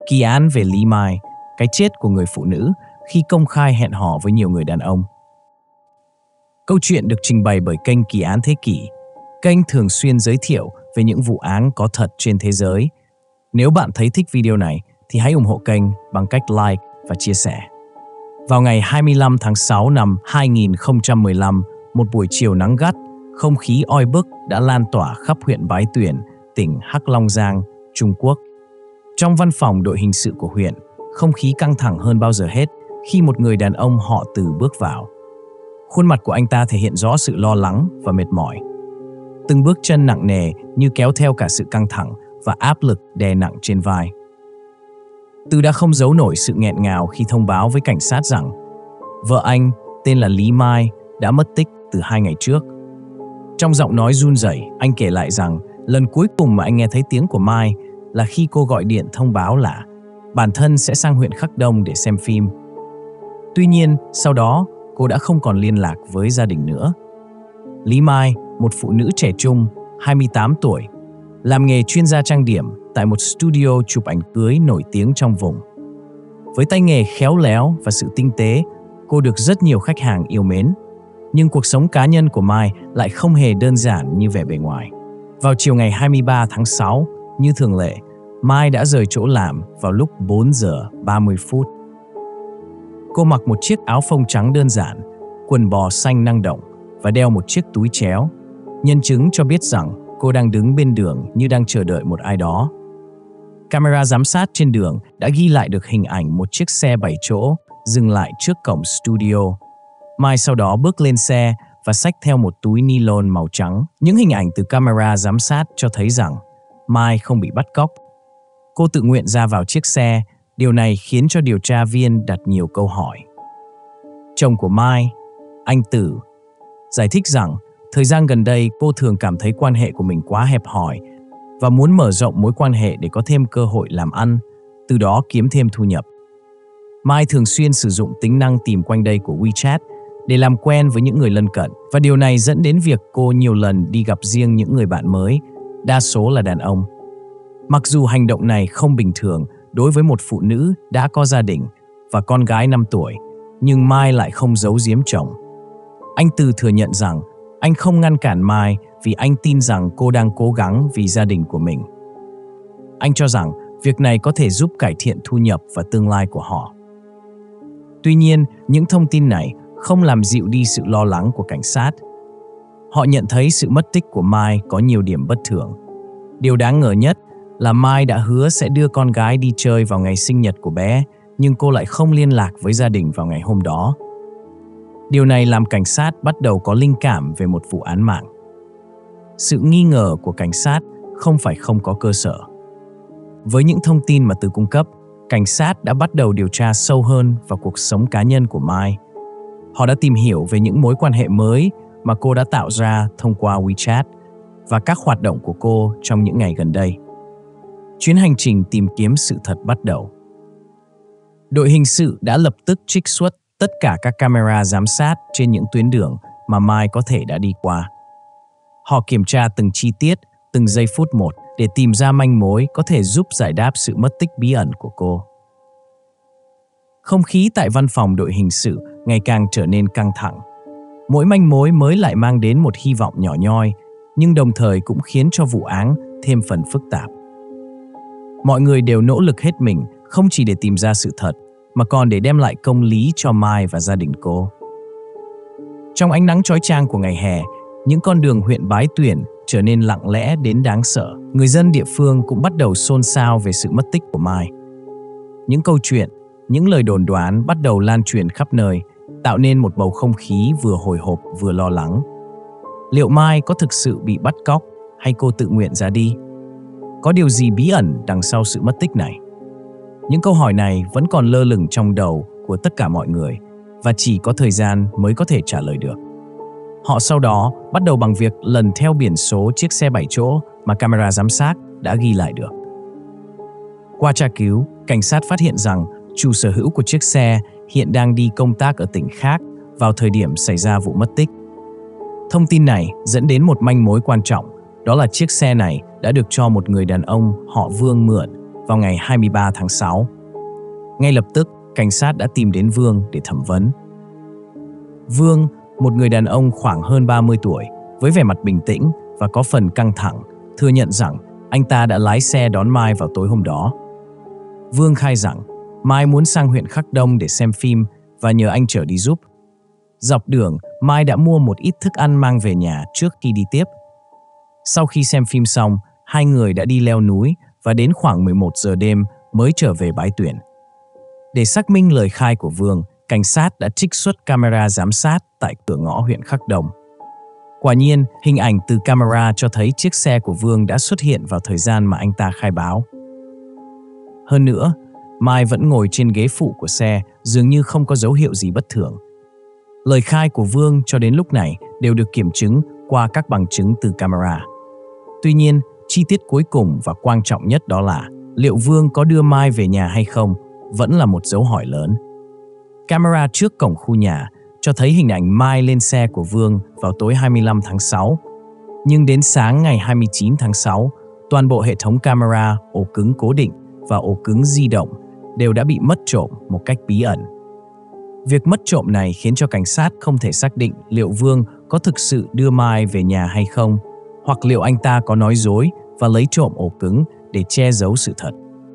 Kỳ án về Lý Mai, cái chết của người phụ nữ khi công khai hẹn hò với nhiều người đàn ông. Câu chuyện được trình bày bởi kênh Kỳ án Thế kỷ. Kênh thường xuyên giới thiệu về những vụ án có thật trên thế giới. Nếu bạn thấy thích video này thì hãy ủng hộ kênh bằng cách like và chia sẻ. Vào ngày 25 tháng 6 năm 2015, một buổi chiều nắng gắt, không khí oi bức đã lan tỏa khắp huyện Bái Tuyển, tỉnh Hắc Long Giang, Trung Quốc. Trong văn phòng đội hình sự của huyện, không khí căng thẳng hơn bao giờ hết khi một người đàn ông họ Từ bước vào. Khuôn mặt của anh ta thể hiện rõ sự lo lắng và mệt mỏi. Từng bước chân nặng nề như kéo theo cả sự căng thẳng và áp lực đè nặng trên vai. Từ đã không giấu nổi sự nghẹn ngào khi thông báo với cảnh sát rằng vợ anh, tên là Lý Mai, đã mất tích từ 2 ngày trước. Trong giọng nói run rẩy, anh kể lại rằng lần cuối cùng mà anh nghe thấy tiếng của Mai là khi cô gọi điện thông báo là bản thân sẽ sang huyện Khắc Đông để xem phim. Tuy nhiên, sau đó, cô đã không còn liên lạc với gia đình nữa. Lý Mai, một phụ nữ trẻ trung, 28 tuổi, làm nghề chuyên gia trang điểm tại một studio chụp ảnh cưới nổi tiếng trong vùng. Với tay nghề khéo léo và sự tinh tế, cô được rất nhiều khách hàng yêu mến. Nhưng cuộc sống cá nhân của Mai lại không hề đơn giản như vẻ bề ngoài. Vào chiều ngày 23 tháng 6, như thường lệ, Mai đã rời chỗ làm vào lúc 4 giờ 30 phút. Cô mặc một chiếc áo phông trắng đơn giản, quần bò xanh năng động và đeo một chiếc túi chéo. Nhân chứng cho biết rằng cô đang đứng bên đường như đang chờ đợi một ai đó. Camera giám sát trên đường đã ghi lại được hình ảnh một chiếc xe 7 chỗ dừng lại trước cổng studio. Mai sau đó bước lên xe và xách theo một túi nylon màu trắng. Những hình ảnh từ camera giám sát cho thấy rằng Mai không bị bắt cóc. Cô tự nguyện ra vào chiếc xe, điều này khiến cho điều tra viên đặt nhiều câu hỏi. Chồng của Mai, anh Tử, giải thích rằng thời gian gần đây cô thường cảm thấy quan hệ của mình quá hẹp hòi và muốn mở rộng mối quan hệ để có thêm cơ hội làm ăn, từ đó kiếm thêm thu nhập. Mai thường xuyên sử dụng tính năng tìm quanh đây của WeChat để làm quen với những người lân cận, và điều này dẫn đến việc cô nhiều lần đi gặp riêng những người bạn mới, đa số là đàn ông. Mặc dù hành động này không bình thường đối với một phụ nữ đã có gia đình và con gái 5 tuổi, nhưng Mai lại không giấu giếm chồng. Anh Từ thừa nhận rằng anh không ngăn cản Mai vì anh tin rằng cô đang cố gắng vì gia đình của mình. Anh cho rằng việc này có thể giúp cải thiện thu nhập và tương lai của họ. Tuy nhiên, những thông tin này không làm dịu đi sự lo lắng của cảnh sát. Họ nhận thấy sự mất tích của Mai có nhiều điểm bất thường. Điều đáng ngờ nhất là Mai đã hứa sẽ đưa con gái đi chơi vào ngày sinh nhật của bé, nhưng cô lại không liên lạc với gia đình vào ngày hôm đó. Điều này làm cảnh sát bắt đầu có linh cảm về một vụ án mạng. Sự nghi ngờ của cảnh sát không phải không có cơ sở. Với những thông tin mà Từ cung cấp, cảnh sát đã bắt đầu điều tra sâu hơn vào cuộc sống cá nhân của Mai. Họ đã tìm hiểu về những mối quan hệ mới mà cô đã tạo ra thông qua WeChat và các hoạt động của cô trong những ngày gần đây. Chuyến hành trình tìm kiếm sự thật bắt đầu. Đội hình sự đã lập tức trích xuất tất cả các camera giám sát trên những tuyến đường mà Mai có thể đã đi qua. Họ kiểm tra từng chi tiết, từng giây phút một để tìm ra manh mối có thể giúp giải đáp sự mất tích bí ẩn của cô. Không khí tại văn phòng đội hình sự ngày càng trở nên căng thẳng. Mỗi manh mối mới lại mang đến một hy vọng nhỏ nhoi, nhưng đồng thời cũng khiến cho vụ án thêm phần phức tạp. Mọi người đều nỗ lực hết mình, không chỉ để tìm ra sự thật, mà còn để đem lại công lý cho Mai và gia đình cô. Trong ánh nắng chói chang của ngày hè, những con đường huyện Bái Tuyển trở nên lặng lẽ đến đáng sợ. Người dân địa phương cũng bắt đầu xôn xao về sự mất tích của Mai. Những câu chuyện, những lời đồn đoán bắt đầu lan truyền khắp nơi, tạo nên một bầu không khí vừa hồi hộp vừa lo lắng. Liệu Mai có thực sự bị bắt cóc hay cô tự nguyện ra đi? Có điều gì bí ẩn đằng sau sự mất tích này? Những câu hỏi này vẫn còn lơ lửng trong đầu của tất cả mọi người và chỉ có thời gian mới có thể trả lời được. Họ sau đó bắt đầu bằng việc lần theo biển số chiếc xe 7 chỗ mà camera giám sát đã ghi lại được. Qua tra cứu, cảnh sát phát hiện rằng chủ sở hữu của chiếc xe hiện đang đi công tác ở tỉnh khác vào thời điểm xảy ra vụ mất tích. Thông tin này dẫn đến một manh mối quan trọng, đó là chiếc xe này đã được cho một người đàn ông họ Vương mượn vào ngày 23 tháng 6. Ngay lập tức, cảnh sát đã tìm đến Vương để thẩm vấn. Vương, một người đàn ông khoảng hơn 30 tuổi, với vẻ mặt bình tĩnh và có phần căng thẳng, thừa nhận rằng anh ta đã lái xe đón Mai vào tối hôm đó. Vương khai rằng Mai muốn sang huyện Khắc Đông để xem phim và nhờ anh chở đi giúp. Dọc đường, Mai đã mua một ít thức ăn mang về nhà trước khi đi tiếp. Sau khi xem phim xong, hai người đã đi leo núi và đến khoảng 11 giờ đêm mới trở về bãi tuyển. Để xác minh lời khai của Vương, cảnh sát đã trích xuất camera giám sát tại cửa ngõ huyện Khắc Đông. Quả nhiên, hình ảnh từ camera cho thấy chiếc xe của Vương đã xuất hiện vào thời gian mà anh ta khai báo. Hơn nữa, Mai vẫn ngồi trên ghế phụ của xe, dường như không có dấu hiệu gì bất thường. Lời khai của Vương cho đến lúc này đều được kiểm chứng qua các bằng chứng từ camera. Tuy nhiên, chi tiết cuối cùng và quan trọng nhất đó là liệu Vương có đưa Mai về nhà hay không vẫn là một dấu hỏi lớn. Camera trước cổng khu nhà cho thấy hình ảnh Mai lên xe của Vương vào tối 25 tháng 6. Nhưng đến sáng ngày 29 tháng 6, toàn bộ hệ thống camera, ổ cứng cố định và ổ cứng di động đều đã bị mất trộm một cách bí ẩn. Việc mất trộm này khiến cho cảnh sát không thể xác định liệu Vương có thực sự đưa Mai về nhà hay không, hoặc liệu anh ta có nói dối và lấy trộm ổ cứng để che giấu sự thật.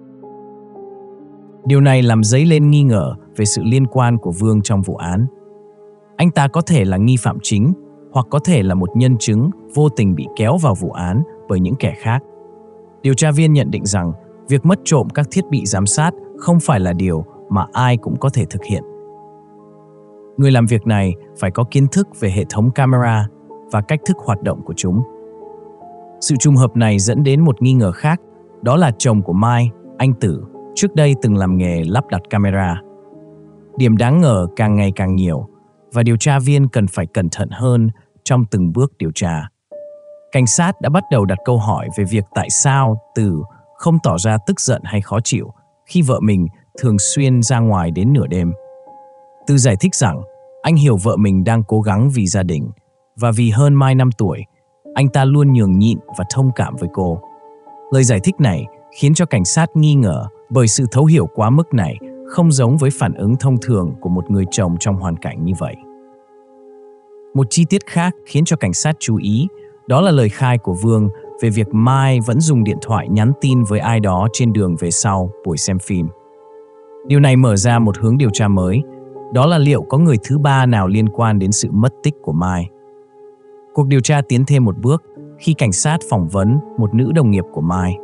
Điều này làm dấy lên nghi ngờ về sự liên quan của Vương trong vụ án. Anh ta có thể là nghi phạm chính, hoặc có thể là một nhân chứng vô tình bị kéo vào vụ án bởi những kẻ khác. Điều tra viên nhận định rằng việc mất trộm các thiết bị giám sát không phải là điều mà ai cũng có thể thực hiện. Người làm việc này phải có kiến thức về hệ thống camera và cách thức hoạt động của chúng. Sự trùng hợp này dẫn đến một nghi ngờ khác, đó là chồng của Mai, anh Tử, trước đây từng làm nghề lắp đặt camera. Điểm đáng ngờ càng ngày càng nhiều, và điều tra viên cần phải cẩn thận hơn trong từng bước điều tra. Cảnh sát đã bắt đầu đặt câu hỏi về việc tại sao Tử không tỏ ra tức giận hay khó chịu khi vợ mình thường xuyên ra ngoài đến nửa đêm. Tử giải thích rằng anh hiểu vợ mình đang cố gắng vì gia đình, và vì hơn Mai 5 tuổi, anh ta luôn nhường nhịn và thông cảm với cô. Lời giải thích này khiến cho cảnh sát nghi ngờ bởi sự thấu hiểu quá mức này không giống với phản ứng thông thường của một người chồng trong hoàn cảnh như vậy. Một chi tiết khác khiến cho cảnh sát chú ý, đó là lời khai của Vương về việc Mai vẫn dùng điện thoại nhắn tin với ai đó trên đường về sau buổi xem phim. Điều này mở ra một hướng điều tra mới, đó là liệu có người thứ ba nào liên quan đến sự mất tích của Mai. Cuộc điều tra tiến thêm một bước khi cảnh sát phỏng vấn một nữ đồng nghiệp của Mai.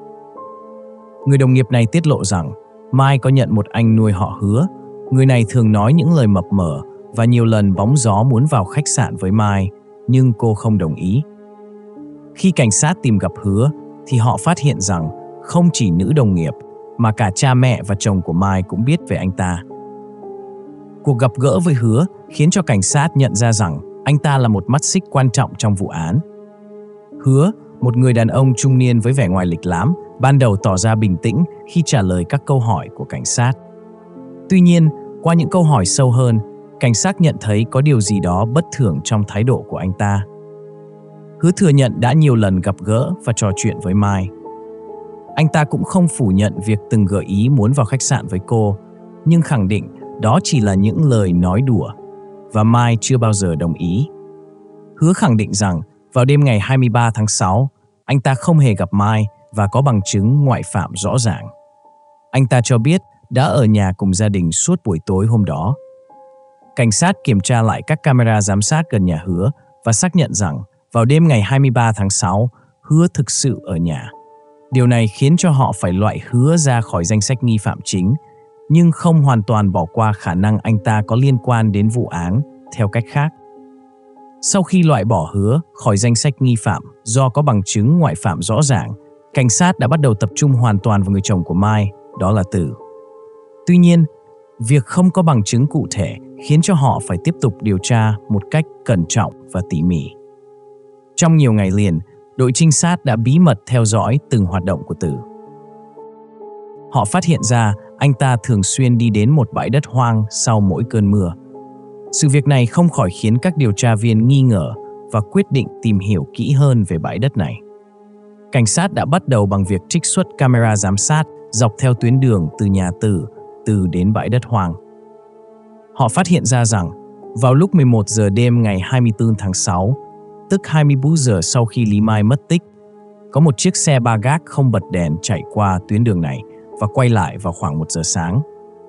Người đồng nghiệp này tiết lộ rằng Mai có nhận một anh nuôi họ Hứa. Người này thường nói những lời mập mờ và nhiều lần bóng gió muốn vào khách sạn với Mai, nhưng cô không đồng ý. Khi cảnh sát tìm gặp Hứa, thì họ phát hiện rằng không chỉ nữ đồng nghiệp, mà cả cha mẹ và chồng của Mai cũng biết về anh ta. Cuộc gặp gỡ với Hứa khiến cho cảnh sát nhận ra rằng anh ta là một mắt xích quan trọng trong vụ án. Hứa, một người đàn ông trung niên với vẻ ngoài lịch lãm, ban đầu tỏ ra bình tĩnh khi trả lời các câu hỏi của cảnh sát. Tuy nhiên, qua những câu hỏi sâu hơn, cảnh sát nhận thấy có điều gì đó bất thường trong thái độ của anh ta. Hứa thừa nhận đã nhiều lần gặp gỡ và trò chuyện với Mai. Anh ta cũng không phủ nhận việc từng gợi ý muốn vào khách sạn với cô, nhưng khẳng định đó chỉ là những lời nói đùa, và Mai chưa bao giờ đồng ý. Hứa khẳng định rằng vào đêm ngày 23 tháng 6, anh ta không hề gặp Mai và có bằng chứng ngoại phạm rõ ràng. Anh ta cho biết đã ở nhà cùng gia đình suốt buổi tối hôm đó. Cảnh sát kiểm tra lại các camera giám sát gần nhà Hứa và xác nhận rằng vào đêm ngày 23 tháng 6, Hứa thực sự ở nhà. Điều này khiến cho họ phải loại Hứa ra khỏi danh sách nghi phạm chính, nhưng không hoàn toàn bỏ qua khả năng anh ta có liên quan đến vụ án theo cách khác. Sau khi loại bỏ Hứa khỏi danh sách nghi phạm do có bằng chứng ngoại phạm rõ ràng, cảnh sát đã bắt đầu tập trung hoàn toàn vào người chồng của Mai, đó là Tử. Tuy nhiên, việc không có bằng chứng cụ thể khiến cho họ phải tiếp tục điều tra một cách cẩn trọng và tỉ mỉ. Trong nhiều ngày liền, đội trinh sát đã bí mật theo dõi từng hoạt động của Tử. Họ phát hiện ra anh ta thường xuyên đi đến một bãi đất hoang sau mỗi cơn mưa. Sự việc này không khỏi khiến các điều tra viên nghi ngờ và quyết định tìm hiểu kỹ hơn về bãi đất này. Cảnh sát đã bắt đầu bằng việc trích xuất camera giám sát dọc theo tuyến đường từ nhà Từ đến bãi đất hoang. Họ phát hiện ra rằng vào lúc 11 giờ đêm ngày 24 tháng 6, tức 24 giờ sau khi Lý Mai mất tích, có một chiếc xe ba gác không bật đèn chạy qua tuyến đường này và quay lại vào khoảng 1 giờ sáng.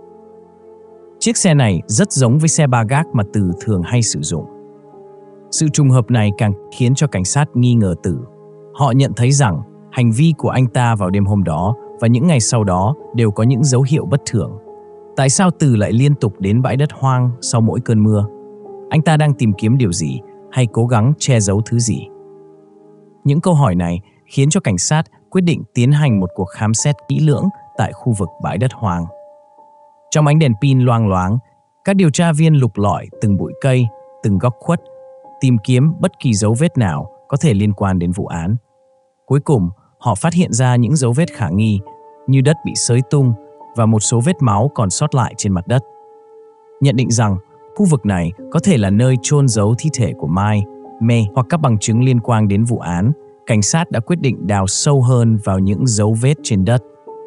Chiếc xe này rất giống với xe ba gác mà Từ thường hay sử dụng. Sự trùng hợp này càng khiến cho cảnh sát nghi ngờ Từ. Họ nhận thấy rằng hành vi của anh ta vào đêm hôm đó và những ngày sau đó đều có những dấu hiệu bất thường. Tại sao Từ lại liên tục đến bãi đất hoang sau mỗi cơn mưa? Anh ta đang tìm kiếm điều gì hay cố gắng che giấu thứ gì? Những câu hỏi này khiến cho cảnh sát quyết định tiến hành một cuộc khám xét kỹ lưỡng tại khu vực bãi đất hoang. Trong ánh đèn pin loang loáng, các điều tra viên lục lọi từng bụi cây, từng góc khuất, tìm kiếm bất kỳ dấu vết nào có thể liên quan đến vụ án. Cuối cùng, họ phát hiện ra những dấu vết khả nghi như đất bị xới tung và một số vết máu còn sót lại trên mặt đất. Nhận định rằng khu vực này có thể là nơi chôn giấu thi thể của Mai, May hoặc các bằng chứng liên quan đến vụ án, cảnh sát đã quyết định đào sâu hơn vào những dấu vết trên đất.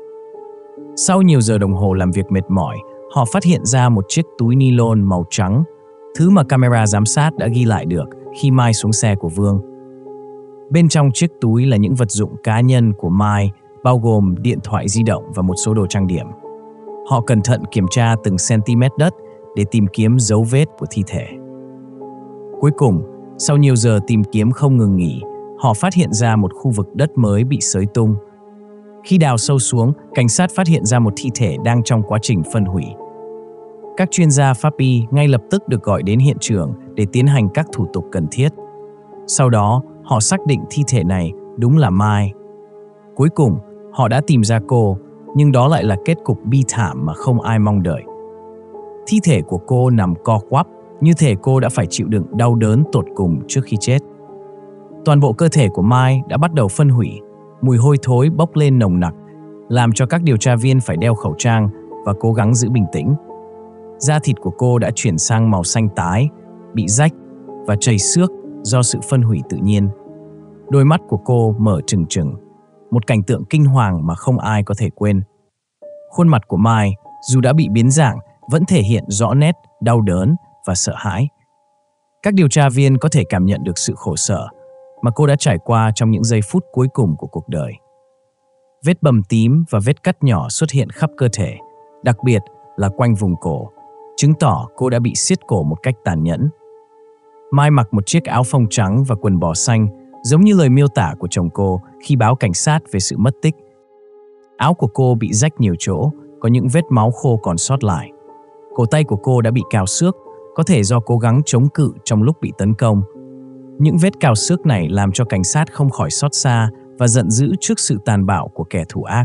Sau nhiều giờ đồng hồ làm việc mệt mỏi, họ phát hiện ra một chiếc túi ni lông màu trắng, thứ mà camera giám sát đã ghi lại được khi Mai xuống xe của Vương. Bên trong chiếc túi là những vật dụng cá nhân của Mai, bao gồm điện thoại di động và một số đồ trang điểm. Họ cẩn thận kiểm tra từng cm đất để tìm kiếm dấu vết của thi thể. Cuối cùng, sau nhiều giờ tìm kiếm không ngừng nghỉ, họ phát hiện ra một khu vực đất mới bị xới tung. Khi đào sâu xuống, cảnh sát phát hiện ra một thi thể đang trong quá trình phân hủy. Các chuyên gia pháp y ngay lập tức được gọi đến hiện trường để tiến hành các thủ tục cần thiết. Sau đó, họ xác định thi thể này đúng là Mai. Cuối cùng, họ đã tìm ra cô, nhưng đó lại là kết cục bi thảm mà không ai mong đợi. Thi thể của cô nằm co quắp, như thể cô đã phải chịu đựng đau đớn tột cùng trước khi chết. Toàn bộ cơ thể của Mai đã bắt đầu phân hủy, mùi hôi thối bốc lên nồng nặc, làm cho các điều tra viên phải đeo khẩu trang và cố gắng giữ bình tĩnh. Da thịt của cô đã chuyển sang màu xanh tái, bị rách và chảy xước do sự phân hủy tự nhiên. Đôi mắt của cô mở trừng trừng, một cảnh tượng kinh hoàng mà không ai có thể quên. Khuôn mặt của Mai, dù đã bị biến dạng, vẫn thể hiện rõ nét đau đớn và sợ hãi. Các điều tra viên có thể cảm nhận được sự khổ sở mà cô đã trải qua trong những giây phút cuối cùng của cuộc đời. Vết bầm tím và vết cắt nhỏ xuất hiện khắp cơ thể, đặc biệt là quanh vùng cổ, chứng tỏ cô đã bị siết cổ một cách tàn nhẫn. Mai mặc một chiếc áo phông trắng và quần bò xanh, giống như lời miêu tả của chồng cô khi báo cảnh sát về sự mất tích. Áo của cô bị rách nhiều chỗ, có những vết máu khô còn sót lại. Cổ tay của cô đã bị cào xước, có thể do cố gắng chống cự trong lúc bị tấn công. Những vết cào xước này làm cho cảnh sát không khỏi xót xa và giận dữ trước sự tàn bạo của kẻ thủ ác.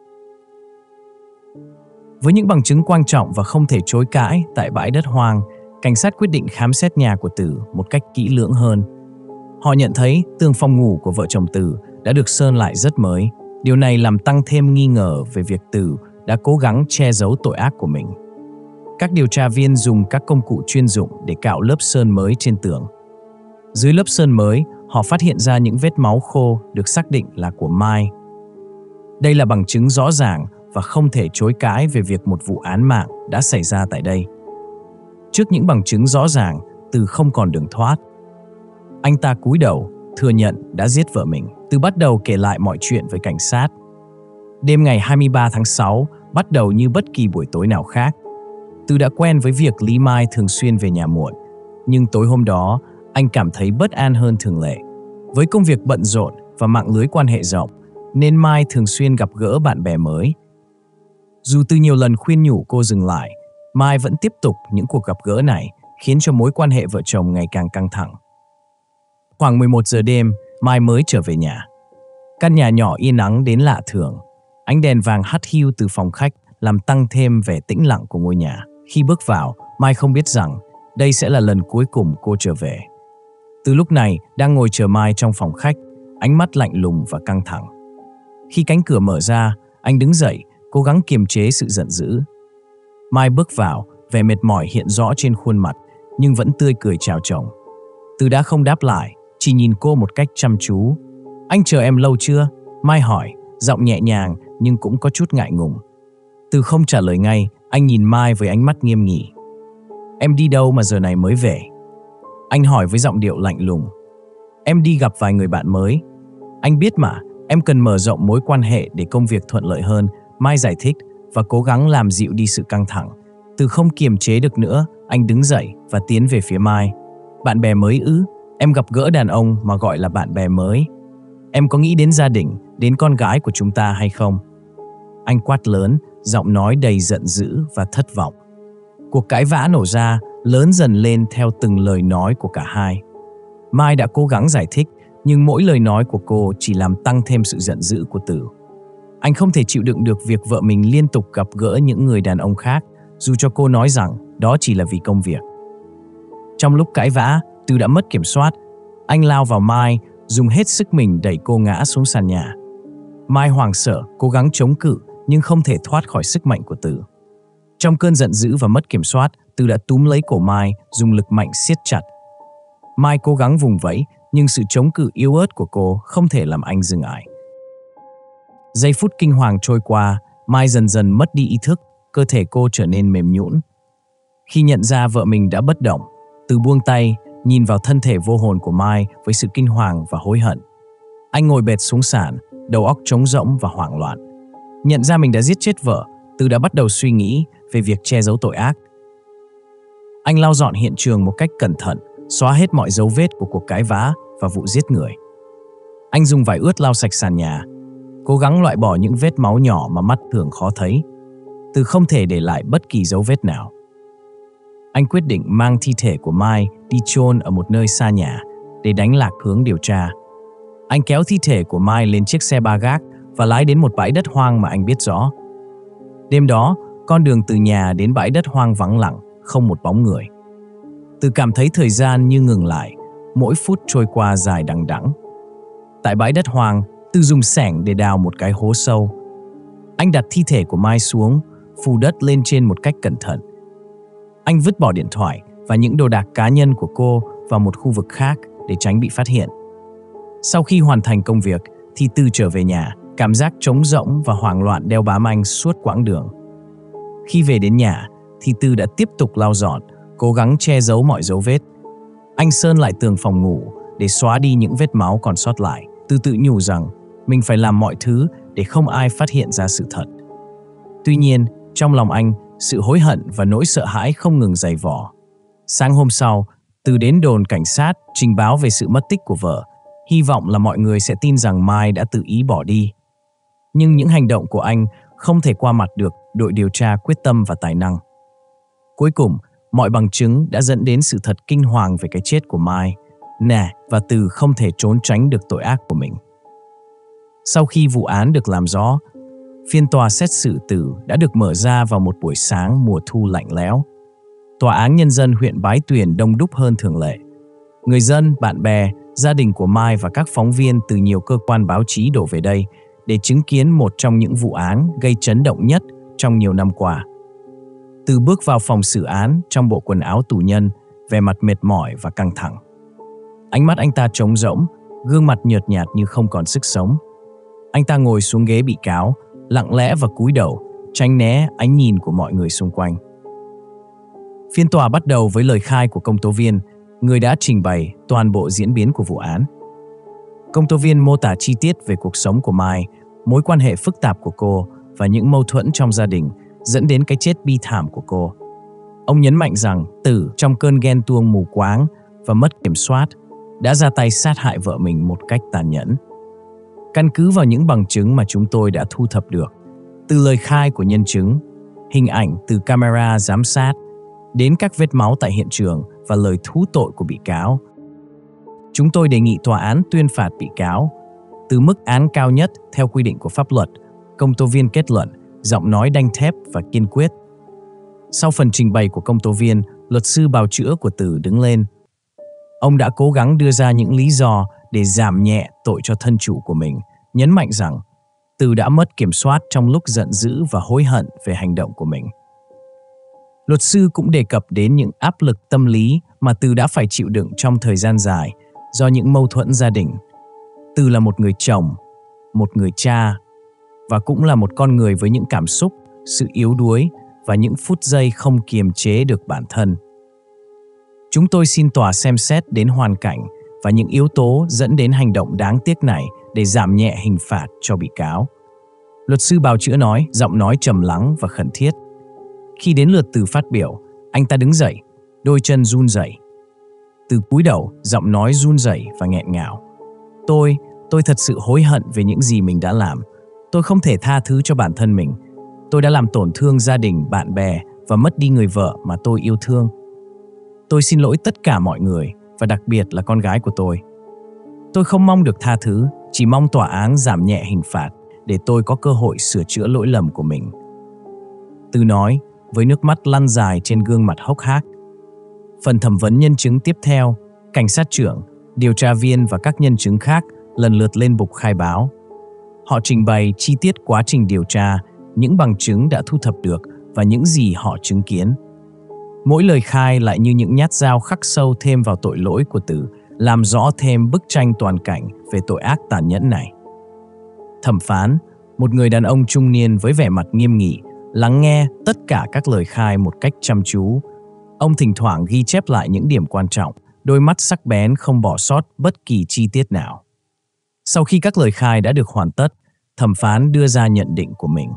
Với những bằng chứng quan trọng và không thể chối cãi tại bãi đất hoang, cảnh sát quyết định khám xét nhà của Từ một cách kỹ lưỡng hơn. Họ nhận thấy tường phòng ngủ của vợ chồng Từ đã được sơn lại rất mới. Điều này làm tăng thêm nghi ngờ về việc Từ đã cố gắng che giấu tội ác của mình. Các điều tra viên dùng các công cụ chuyên dụng để cạo lớp sơn mới trên tường. Dưới lớp sơn mới, họ phát hiện ra những vết máu khô được xác định là của Mai. Đây là bằng chứng rõ ràng và không thể chối cãi về việc một vụ án mạng đã xảy ra tại đây. Trước những bằng chứng rõ ràng, Từ không còn đường thoát. Anh ta cúi đầu, thừa nhận đã giết vợ mình. Từ bắt đầu kể lại mọi chuyện với cảnh sát. Đêm ngày 23 tháng 6 bắt đầu như bất kỳ buổi tối nào khác. Từ đã quen với việc Lý Mai thường xuyên về nhà muộn, nhưng tối hôm đó anh cảm thấy bất an hơn thường lệ. Với công việc bận rộn và mạng lưới quan hệ rộng, nên Mai thường xuyên gặp gỡ bạn bè mới. Dù Từ nhiều lần khuyên nhủ cô dừng lại, Mai vẫn tiếp tục những cuộc gặp gỡ này, khiến cho mối quan hệ vợ chồng ngày càng căng thẳng. Khoảng 11 giờ đêm, Mai mới trở về nhà. Căn nhà nhỏ yên ắng đến lạ thường. Ánh đèn vàng hắt hiu từ phòng khách làm tăng thêm vẻ tĩnh lặng của ngôi nhà. Khi bước vào, Mai không biết rằng đây sẽ là lần cuối cùng cô trở về. Từ lúc này, đang ngồi chờ Mai trong phòng khách, ánh mắt lạnh lùng và căng thẳng. Khi cánh cửa mở ra, anh đứng dậy, cố gắng kiềm chế sự giận dữ. Mai bước vào, vẻ mệt mỏi hiện rõ trên khuôn mặt, nhưng vẫn tươi cười chào chồng. Từ đã không đáp lại, chỉ nhìn cô một cách chăm chú. Anh chờ em lâu chưa? Mai hỏi, giọng nhẹ nhàng nhưng cũng có chút ngại ngùng. Từ không trả lời ngay, anh nhìn Mai với ánh mắt nghiêm nghị. Em đi đâu mà giờ này mới về? Anh hỏi với giọng điệu lạnh lùng. Em đi gặp vài người bạn mới. Anh biết mà, em cần mở rộng mối quan hệ để công việc thuận lợi hơn, Mai giải thích và cố gắng làm dịu đi sự căng thẳng. Từ không kiềm chế được nữa, anh đứng dậy và tiến về phía Mai. Bạn bè mới ư? Em gặp gỡ đàn ông mà gọi là bạn bè mới. Em có nghĩ đến gia đình, đến con gái của chúng ta hay không? Anh quát lớn, giọng nói đầy giận dữ và thất vọng. Cuộc cãi vã nổ ra, lớn dần lên theo từng lời nói của cả hai. Mai đã cố gắng giải thích, nhưng mỗi lời nói của cô chỉ làm tăng thêm sự giận dữ của Từ. Anh không thể chịu đựng được việc vợ mình liên tục gặp gỡ những người đàn ông khác, dù cho cô nói rằng đó chỉ là vì công việc. Trong lúc cãi vã, Từ đã mất kiểm soát. Anh lao vào Mai, dùng hết sức mình đẩy cô ngã xuống sàn nhà. Mai hoảng sợ, cố gắng chống cự, nhưng không thể thoát khỏi sức mạnh của Từ. Trong cơn giận dữ và mất kiểm soát, Từ đã túm lấy cổ Mai, dùng lực mạnh siết chặt. Mai cố gắng vùng vẫy, nhưng sự chống cự yếu ớt của cô không thể làm anh dừng lại. Giây phút kinh hoàng trôi qua, Mai dần dần mất đi ý thức, cơ thể cô trở nên mềm nhũn. Khi nhận ra vợ mình đã bất động, Từ buông tay, nhìn vào thân thể vô hồn của Mai với sự kinh hoàng và hối hận. Anh ngồi bệt xuống sàn, đầu óc trống rỗng và hoảng loạn. Nhận ra mình đã giết chết vợ, Từ đã bắt đầu suy nghĩ về việc che giấu tội ác. Anh lau dọn hiện trường một cách cẩn thận, xóa hết mọi dấu vết của cuộc cãi vã và vụ giết người. Anh dùng vải ướt lau sạch sàn nhà, cố gắng loại bỏ những vết máu nhỏ mà mắt thường khó thấy. Từ không thể để lại bất kỳ dấu vết nào. Anh quyết định mang thi thể của Mai đi chôn ở một nơi xa nhà để đánh lạc hướng điều tra. Anh kéo thi thể của Mai lên chiếc xe ba gác và lái đến một bãi đất hoang mà anh biết rõ. Đêm đó, con đường từ nhà đến bãi đất hoang vắng lặng, không một bóng người. Từ cảm thấy thời gian như ngừng lại, mỗi phút trôi qua dài đằng đẵng. Tại bãi đất hoang, Từ dùng xẻng để đào một cái hố sâu. Anh đặt thi thể của Mai xuống, phủ đất lên trên một cách cẩn thận. Anh vứt bỏ điện thoại và những đồ đạc cá nhân của cô vào một khu vực khác để tránh bị phát hiện. Sau khi hoàn thành công việc, thì Từ trở về nhà, cảm giác trống rỗng và hoảng loạn đeo bám anh suốt quãng đường. Khi về đến nhà, thì Từ đã tiếp tục lau dọn, cố gắng che giấu mọi dấu vết. Anh sơn lại tường phòng ngủ để xóa đi những vết máu còn sót lại. Từ tự nhủ rằng mình phải làm mọi thứ để không ai phát hiện ra sự thật. Tuy nhiên, trong lòng anh, sự hối hận và nỗi sợ hãi không ngừng dày vò. Sáng hôm sau, Từ đến đồn cảnh sát trình báo về sự mất tích của vợ, hy vọng là mọi người sẽ tin rằng Mai đã tự ý bỏ đi. Nhưng những hành động của anh không thể qua mặt được đội điều tra quyết tâm và tài năng. Cuối cùng, mọi bằng chứng đã dẫn đến sự thật kinh hoàng về cái chết của Mai, và Từ không thể trốn tránh được tội ác của mình. Sau khi vụ án được làm rõ, phiên tòa xét xử Từ đã được mở ra vào một buổi sáng mùa thu lạnh lẽo. Tòa án Nhân dân huyện Bái Tuyển đông đúc hơn thường lệ. Người dân, bạn bè, gia đình của Mai và các phóng viên từ nhiều cơ quan báo chí đổ về đây để chứng kiến một trong những vụ án gây chấn động nhất trong nhiều năm qua. Từ bước vào phòng xử án trong bộ quần áo tù nhân, vẻ mặt mệt mỏi và căng thẳng. Ánh mắt anh ta trống rỗng, gương mặt nhợt nhạt như không còn sức sống. Anh ta ngồi xuống ghế bị cáo, lặng lẽ và cúi đầu, tránh né ánh nhìn của mọi người xung quanh. Phiên tòa bắt đầu với lời khai của công tố viên, người đã trình bày toàn bộ diễn biến của vụ án. Công tố viên mô tả chi tiết về cuộc sống của Mai, mối quan hệ phức tạp của cô và những mâu thuẫn trong gia đình dẫn đến cái chết bi thảm của cô. Ông nhấn mạnh rằng Từ trong cơn ghen tuông mù quáng và mất kiểm soát đã ra tay sát hại vợ mình một cách tàn nhẫn. Căn cứ vào những bằng chứng mà chúng tôi đã thu thập được, từ lời khai của nhân chứng, hình ảnh từ camera giám sát, đến các vết máu tại hiện trường và lời thú tội của bị cáo, chúng tôi đề nghị tòa án tuyên phạt bị cáo từ mức án cao nhất theo quy định của pháp luật, công tố viên kết luận, giọng nói đanh thép và kiên quyết. Sau phần trình bày của công tố viên, luật sư bào chữa của Từ đứng lên. Ông đã cố gắng đưa ra những lý do để giảm nhẹ tội cho thân chủ của mình, nhấn mạnh rằng Từ đã mất kiểm soát trong lúc giận dữ và hối hận về hành động của mình. Luật sư cũng đề cập đến những áp lực tâm lý mà Từ đã phải chịu đựng trong thời gian dài do những mâu thuẫn gia đình. Từ là một người chồng, một người cha và cũng là một con người với những cảm xúc, sự yếu đuối và những phút giây không kiềm chế được bản thân. Chúng tôi xin tòa xem xét đến hoàn cảnh và những yếu tố dẫn đến hành động đáng tiếc này để giảm nhẹ hình phạt cho bị cáo. Luật sư bào chữa nói, giọng nói trầm lắng và khẩn thiết. Khi đến lượt Từ phát biểu, anh ta đứng dậy, đôi chân run rẩy. Từ cúi đầu, giọng nói run rẩy và nghẹn ngào. Tôi thật sự hối hận về những gì mình đã làm. Tôi không thể tha thứ cho bản thân mình. Tôi đã làm tổn thương gia đình, bạn bè và mất đi người vợ mà tôi yêu thương. Tôi xin lỗi tất cả mọi người và đặc biệt là con gái của tôi. Tôi không mong được tha thứ, chỉ mong tòa án giảm nhẹ hình phạt để tôi có cơ hội sửa chữa lỗi lầm của mình. Từ nói với nước mắt lăn dài trên gương mặt hốc hác. Phần thẩm vấn nhân chứng tiếp theo, cảnh sát trưởng, điều tra viên và các nhân chứng khác lần lượt lên bục khai báo. Họ trình bày chi tiết quá trình điều tra, những bằng chứng đã thu thập được và những gì họ chứng kiến. Mỗi lời khai lại như những nhát dao khắc sâu thêm vào tội lỗi của Từ, làm rõ thêm bức tranh toàn cảnh về tội ác tàn nhẫn này. Thẩm phán, một người đàn ông trung niên với vẻ mặt nghiêm nghị, lắng nghe tất cả các lời khai một cách chăm chú. Ông thỉnh thoảng ghi chép lại những điểm quan trọng, đôi mắt sắc bén không bỏ sót bất kỳ chi tiết nào. Sau khi các lời khai đã được hoàn tất, thẩm phán đưa ra nhận định của mình.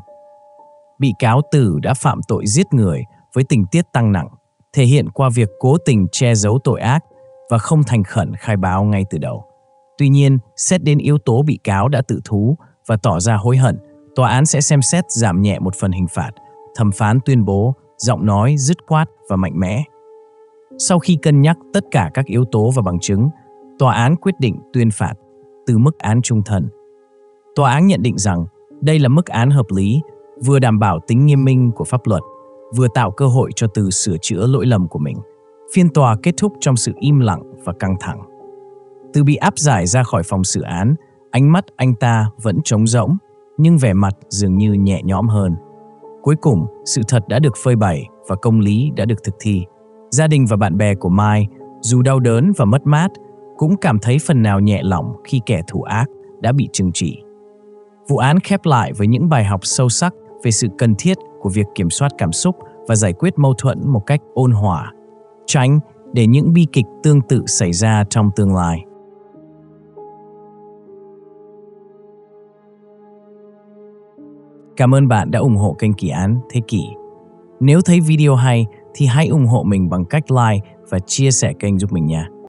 Bị cáo Từ đã phạm tội giết người với tình tiết tăng nặng, thể hiện qua việc cố tình che giấu tội ác và không thành khẩn khai báo ngay từ đầu. Tuy nhiên, xét đến yếu tố bị cáo đã tự thú và tỏ ra hối hận, tòa án sẽ xem xét giảm nhẹ một phần hình phạt, thẩm phán tuyên bố, giọng nói dứt khoát và mạnh mẽ. Sau khi cân nhắc tất cả các yếu tố và bằng chứng, tòa án quyết định tuyên phạt Từ mức án chung thân. Tòa án nhận định rằng đây là mức án hợp lý, vừa đảm bảo tính nghiêm minh của pháp luật, vừa tạo cơ hội cho Từ sửa chữa lỗi lầm của mình. Phiên tòa kết thúc trong sự im lặng và căng thẳng. Từ bị áp giải ra khỏi phòng xử án, ánh mắt anh ta vẫn trống rỗng, nhưng vẻ mặt dường như nhẹ nhõm hơn. Cuối cùng, sự thật đã được phơi bày và công lý đã được thực thi. Gia đình và bạn bè của Mai, dù đau đớn và mất mát, cũng cảm thấy phần nào nhẹ lòng khi kẻ thủ ác đã bị trừng trị. Vụ án khép lại với những bài học sâu sắc về sự cần thiết của việc kiểm soát cảm xúc và giải quyết mâu thuẫn một cách ôn hòa, tránh để những bi kịch tương tự xảy ra trong tương lai. Cảm ơn bạn đã ủng hộ kênh Kỳ Án Thế Kỷ. Nếu thấy video hay thì hãy ủng hộ mình bằng cách like và chia sẻ kênh giúp mình nha.